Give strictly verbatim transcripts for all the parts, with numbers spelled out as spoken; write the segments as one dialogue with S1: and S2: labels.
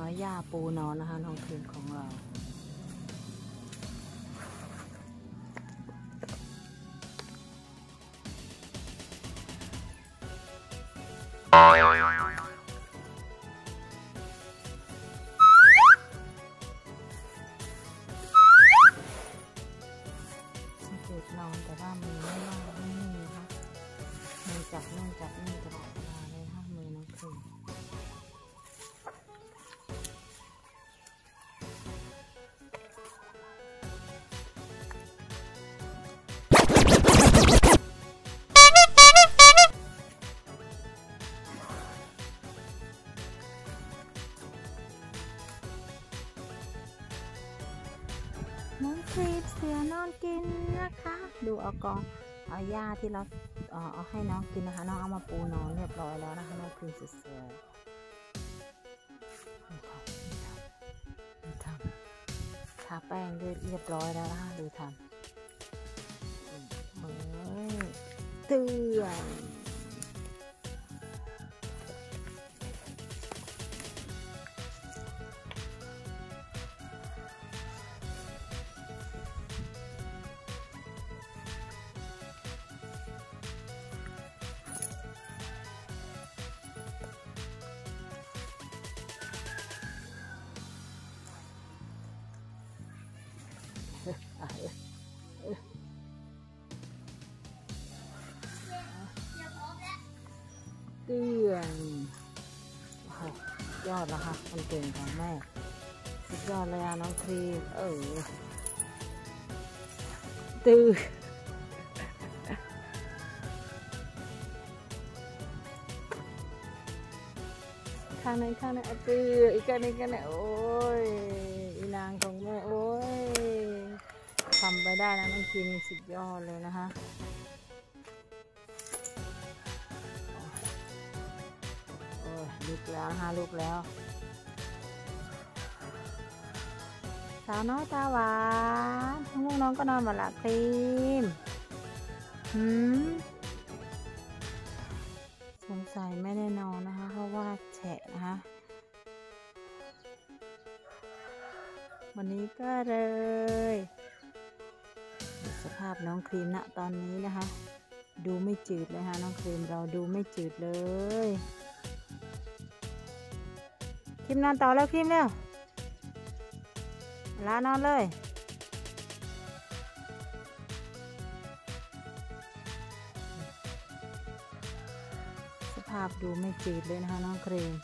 S1: อหญ้าปูนอนนะคะน้องครีมของเราเกิดนอนแต่ว่ามือไม่ว่างไม่มีนะคะมือจับนู่นจับนี่ตลอดเวลาเลยนะคะมือน้องครีมน้องครีมเสือนอนกินนะคะดูเอากองเอาหญ้าที่เราเอาให้น้องกินนะคะน้องเอามาปูนอนเรียบร้อยแล้วนะคะน้องครีมสวยๆทำทาแป้งเรียบร้อยแล้วนะคะดูทำมือเตือนเตือนยอดนะคะคนเก่งของแม่สุดยอดเลยอะน้องครีมเออตื้อข้างในข้างในตื้ออีกข้างในข้างในโอ้ยอีนางของแม่โอ้ยทำไปได้นะน้องครีมสุดยอดเลยนะคะลูกแล้วนะคะลูกแล้วสาวน้อยตาหวานง่วงน้องก็นอนหมดละครีมหืมสงสัยไม่ได้นอนนะคะเพราะว่าแฉะนะคะวันนี้ก็เลยสภาพน้องครีมณตอนนี้นะคะดูไม่จืดเลยค่ะน้องครีมเราดูไม่จืดเลยครีมนอนต่อแล้วครีมเร็วลานอนเลยสภาพดูไม่จืดเลยนะคะน้องครีม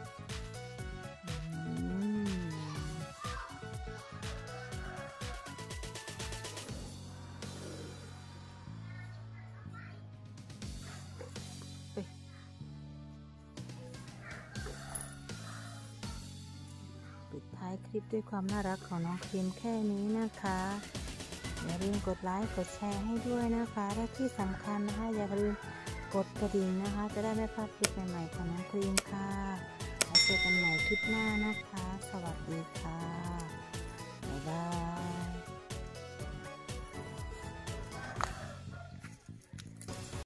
S1: ปิดท้ายคลิปด้วยความน่ารักของน้องครีมแค่นี้นะคะอย่าลืมกดไลค์กดแชร์ให้ด้วยนะคะและที่สำคัญนะคะอย่าลืมกดกระดิ่งนะคะจะได้ไม่พลาดคลิปใหม่ๆของน้องครีมค่ะแล้วเจอกันใหม่คลิปหน้านะคะสวัสดีค่ะ